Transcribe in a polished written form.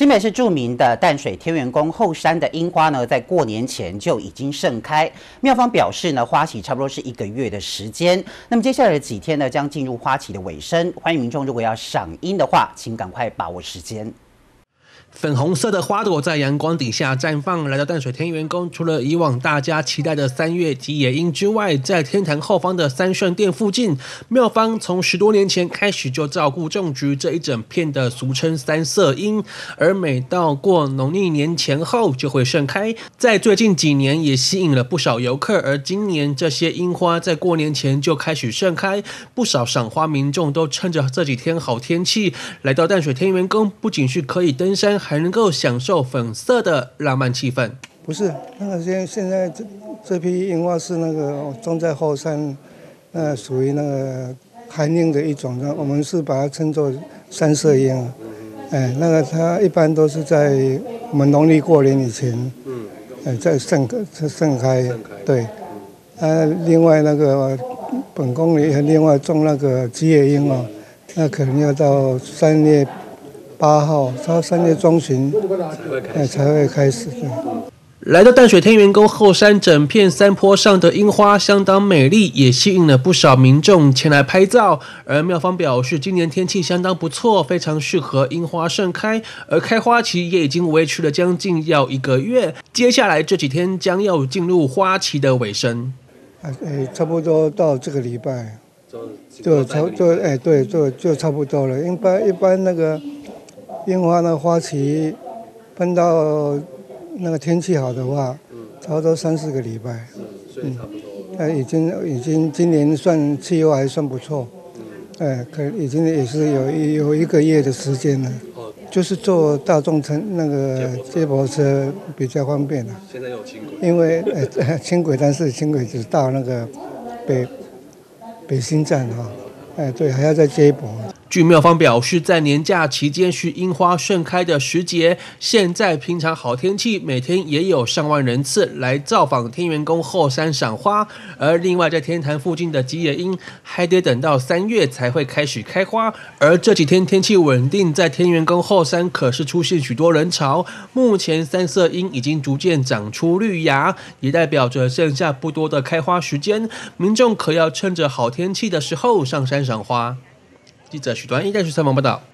新北市著名的淡水天元宫后山的樱花呢，在过年前就已经盛开。庙方表示呢，花期差不多是1个月的时间。那么接下来的几天呢，将进入花期的尾声。欢迎民众如果要赏樱的话，请赶快把握时间。 粉红色的花朵在阳光底下绽放。来到淡水天元宫，除了以往大家期待的3月吉野樱之外，在天坛后方的三圣殿附近，庙方从10多年前开始就照顾种植这一整片的俗称三色樱，而每到过农历年前后就会盛开。在最近几年也吸引了不少游客，而今年这些樱花在过年前就开始盛开，不少赏花民众都趁着这几天好天气来到淡水天元宫，不仅是可以登山，还能够享受粉色的浪漫气氛。 不是，那个现在这批樱花是那个种在后山，属于那个寒樱的一种，我们是把它称作三色樱。那个它一般都是在我们农历过年以前，在盛开。对，另外那个本宫里另外种那个吉野樱哦，那可能要到3月8号到3月中旬才会开始。 来到淡水天元宫后山，整片山坡上的樱花相当美丽，也吸引了不少民众前来拍照。而庙方表示，今年天气相当不错，非常适合樱花盛开，而开花期也已经维持了将近要1个月。接下来这几天将要进入花期的尾声。 差不多到这个礼拜，就差不多了。一般那个樱花的花期，分到那个天气好的话，差不多3、4个礼拜。 所以差不多。 已经今年算气候还算不错。已经也是有1个月的时间了。就是坐大众那个接驳车比较方便了。 现在有轻轨。 因为轻轨，但是轻轨只到那个北新站哈。对，还要再接驳。 据庙方表示，在年假期间是樱花盛开的时节，现在平常好天气，每天也有上万人次来造访天元宫后山赏花。而另外在天坛附近的吉野樱，还得等到3月才会开始开花。而这几天天气稳定，在天元宫后山可是出现许多人潮。目前三色樱已经逐渐长出绿芽，也代表着剩下不多的开花时间，民众可要趁着好天气的时候上山赏花。记者许端一带去采访报道。